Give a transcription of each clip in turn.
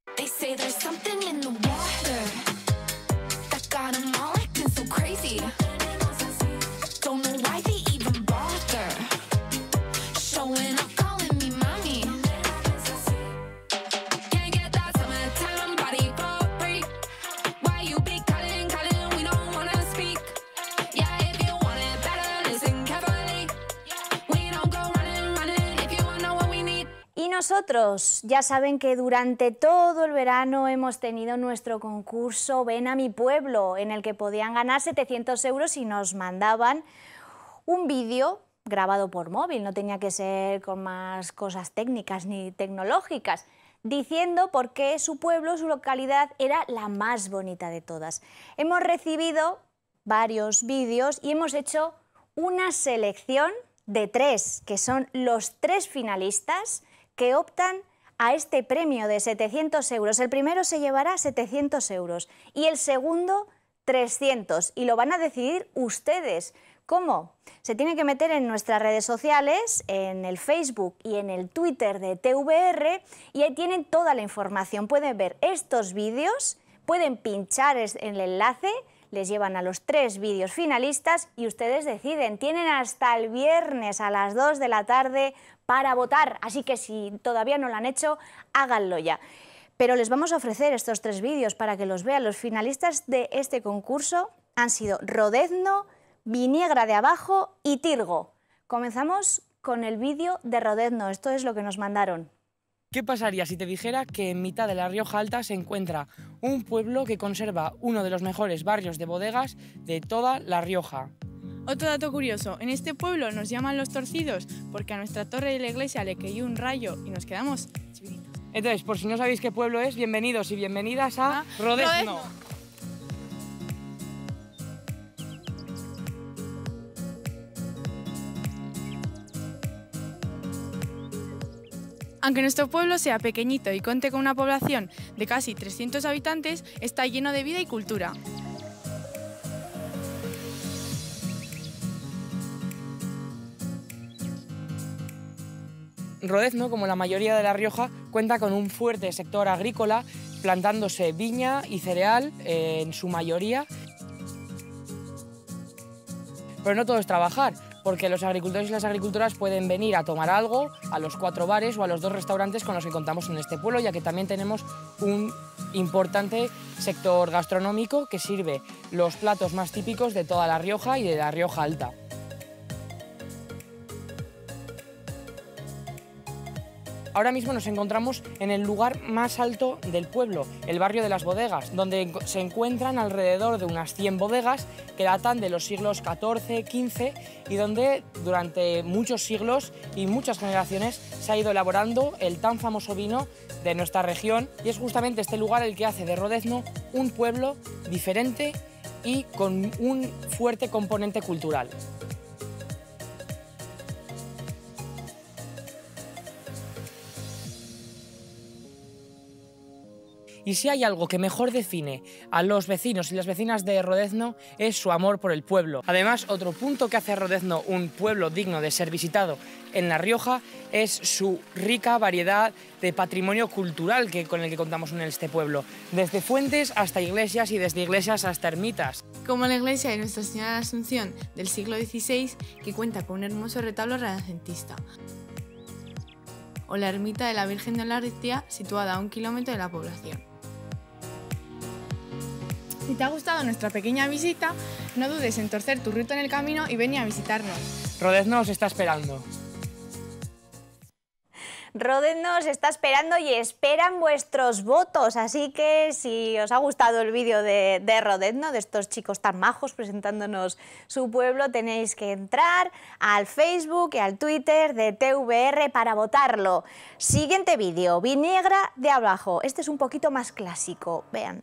They say there's something in the water that got 'em all acting so crazy. Don't know why they even bother showing up, calling me mommy. Can't get that summertime body for free. Why you be calling, calling, we don't wanna speak. Yeah, if you want it better, listen carefully. We don't go running, running if you know what we need. Y nosotros, ya saben que durante todo el verano hemos tenido nuestro concurso Ven a mi pueblo, en el que podían ganar 700 euros y nos mandaban un vídeo grabado por móvil, no tenía que ser con más cosas técnicas ni tecnológicas, diciendo por qué su pueblo, su localidad, era la más bonita de todas. Hemos recibido varios vídeos y hemos hecho una selección de 3, que son los 3 finalistas que optan a este premio de 700 euros. El primero se llevará 700 euros y el segundo 300, y lo van a decidir ustedes. ¿Cómo? Se tienen que meter en nuestras redes sociales, en el Facebook y en el Twitter de TVR, y ahí tienen toda la información. Pueden ver estos vídeos, pueden pinchar en el enlace, les llevan a los 3 vídeos finalistas y ustedes deciden. Tienen hasta el viernes a las 2 de la tarde para votar, así que si todavía no lo han hecho, háganlo ya. Pero les vamos a ofrecer estos 3 vídeos para que los vean. Los finalistas de este concurso han sido Rodezno, Viniegra de Abajo y Tirgo. Comenzamos con el vídeo de Rodezno. Esto es lo que nos mandaron. ¿Qué pasaría si te dijera que en mitad de La Rioja Alta se encuentra un pueblo que conserva uno de los mejores barrios de bodegas de toda La Rioja? Otro dato curioso, en este pueblo nos llaman los torcidos porque a nuestra torre de la iglesia le cayó un rayo y nos quedamos chivinitos. Entonces, por si no sabéis qué pueblo es, bienvenidos y bienvenidas a Rodezno. Aunque nuestro pueblo sea pequeñito y cuente con una población de casi 300 habitantes, está lleno de vida y cultura. Rodezno, como la mayoría de La Rioja, cuenta con un fuerte sector agrícola, plantándose viña y cereal en su mayoría. Pero no todo es trabajar, porque los agricultores y las agricultoras pueden venir a tomar algo a los 4 bares o a los 2 restaurantes con los que contamos en este pueblo, ya que también tenemos un importante sector gastronómico que sirve los platos más típicos de toda La Rioja y de La Rioja Alta. Ahora mismo nos encontramos en el lugar más alto del pueblo, el barrio de las bodegas, donde se encuentran alrededor de unas 100 bodegas que datan de los siglos XIV, XV y donde durante muchos siglos y muchas generaciones se ha ido elaborando el tan famoso vino de nuestra región, y es justamente este lugar el que hace de Rodezno un pueblo diferente y con un fuerte componente cultural. Y si hay algo que mejor define a los vecinos y las vecinas de Rodezno es su amor por el pueblo. Además, otro punto que hace a Rodezno un pueblo digno de ser visitado en La Rioja es su rica variedad de patrimonio cultural con el que contamos en este pueblo, desde fuentes hasta iglesias y desde iglesias hasta ermitas. Como la iglesia de Nuestra Señora de la Asunción del siglo XVI, que cuenta con un hermoso retablo renacentista, o la ermita de la Virgen de la Arrestia, situada a 1 kilómetro de la población. Si te ha gustado nuestra pequeña visita, no dudes en torcer tu rito en el camino y ven a visitarnos. Rodezno os está esperando. Rodezno os está esperando y esperan vuestros votos, así que si os ha gustado el vídeo de Rodezno, de estos chicos tan majos presentándonos su pueblo, tenéis que entrar al Facebook y al Twitter de TVR para votarlo. Siguiente vídeo, Viniegra de Abajo. Este es un poquito más clásico, vean.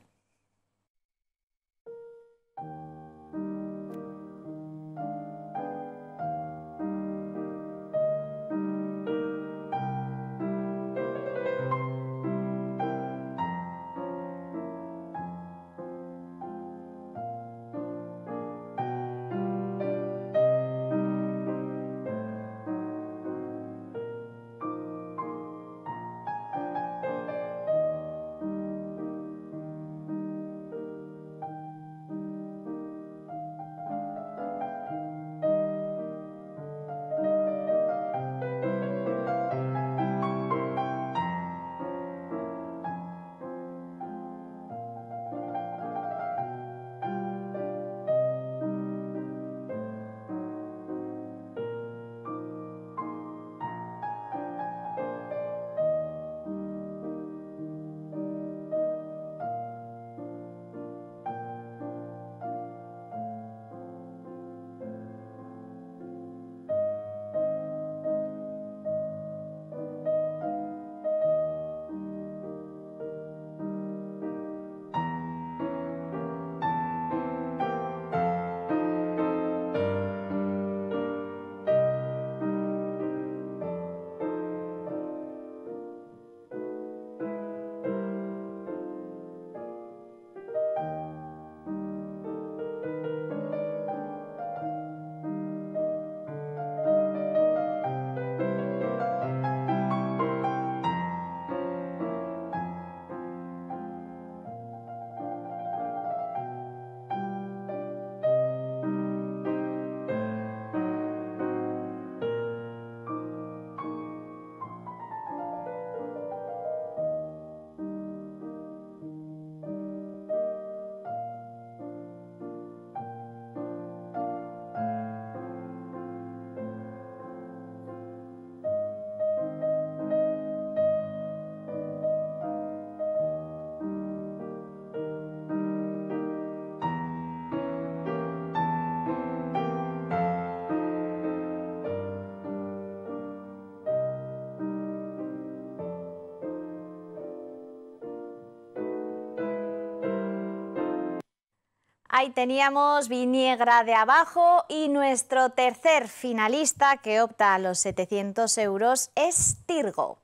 Ahí teníamos Viniegra de Abajo y nuestro tercer finalista que opta a los 700 euros es Tirgo.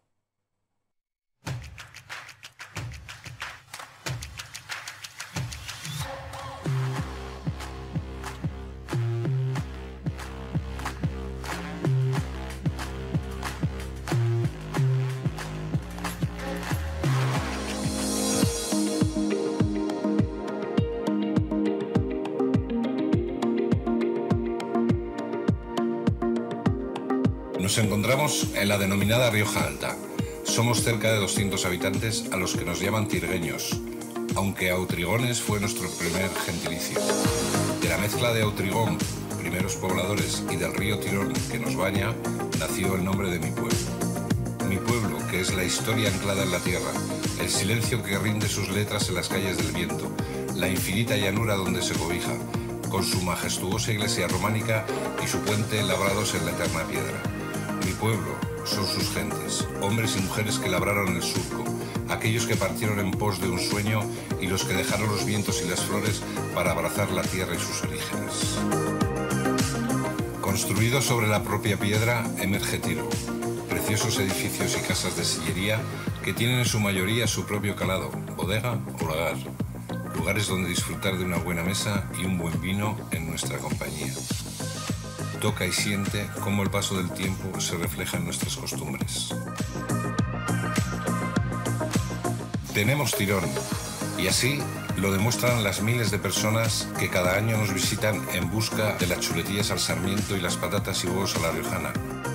Nos encontramos en la denominada Rioja Alta. Somos cerca de 200 habitantes a los que nos llaman tirgueños, aunque autrigones fue nuestro primer gentilicio. De la mezcla de Autrigón, primeros pobladores, y del río Tirón que nos baña, nació el nombre de mi pueblo. Mi pueblo, que es la historia anclada en la tierra, el silencio que rinde sus letras en las calles del viento, la infinita llanura donde se cobija, con su majestuosa iglesia románica y su puente labrados en la eterna piedra. Mi pueblo son sus gentes, hombres y mujeres que labraron el surco, aquellos que partieron en pos de un sueño y los que dejaron los vientos y las flores para abrazar la tierra y sus orígenes. Construido sobre la propia piedra, emerge Tiro, preciosos edificios y casas de sillería que tienen en su mayoría su propio calado, bodega o lagar, lugares donde disfrutar de una buena mesa y un buen vino en nuestra compañía. Toca y siente cómo el paso del tiempo se refleja en nuestras costumbres. Tenemos tirón, y así lo demuestran las miles de personas que cada año nos visitan en busca de las chuletillas al sarmiento y las patatas y huevos a la riojana.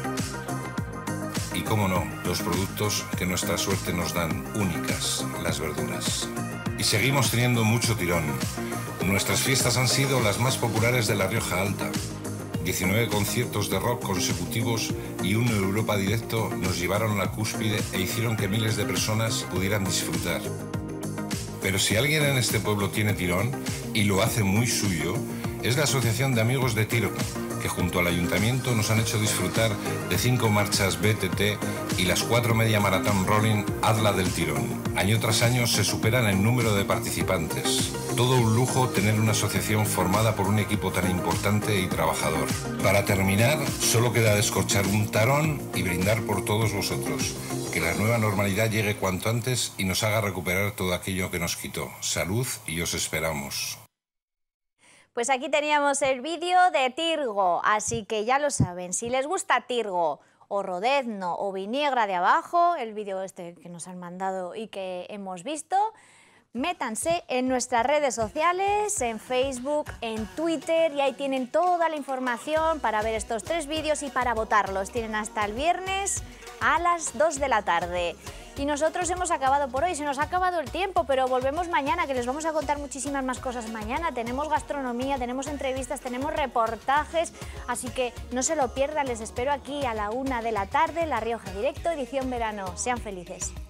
Y cómo no, los productos que nuestra suerte nos dan, únicas, las verduras. Y seguimos teniendo mucho tirón. Nuestras fiestas han sido las más populares de la Rioja Alta. 19 conciertos de rock consecutivos y un Europa directo nos llevaron a la cúspide e hicieron que miles de personas pudieran disfrutar. Pero si alguien en este pueblo tiene tirón, y lo hace muy suyo, es la Asociación de Amigos de Tiro, que junto al Ayuntamiento nos han hecho disfrutar de 5 marchas BTT y las 4 media maratón rolling Hazla del Tirón. Año tras año se superan el número de participantes. Todo un lujo tener una asociación formada por un equipo tan importante y trabajador. Para terminar, solo queda descorchar un tarón y brindar por todos vosotros. Que la nueva normalidad llegue cuanto antes y nos haga recuperar todo aquello que nos quitó. Salud y os esperamos. Pues aquí teníamos el vídeo de Tirgo, así que ya lo saben, si les gusta Tirgo o Rodezno o Viniegra de Abajo, el vídeo este que nos han mandado y que hemos visto, métanse en nuestras redes sociales, en Facebook, en Twitter, y ahí tienen toda la información para ver estos 3 vídeos y para votarlos. Tienen hasta el viernes a las 2 de la tarde. Y nosotros hemos acabado por hoy, se nos ha acabado el tiempo, pero volvemos mañana, que les vamos a contar muchísimas más cosas mañana. Tenemos gastronomía, tenemos entrevistas, tenemos reportajes, así que no se lo pierdan, les espero aquí a la 1 de la tarde, La Rioja Directo, edición verano. Sean felices.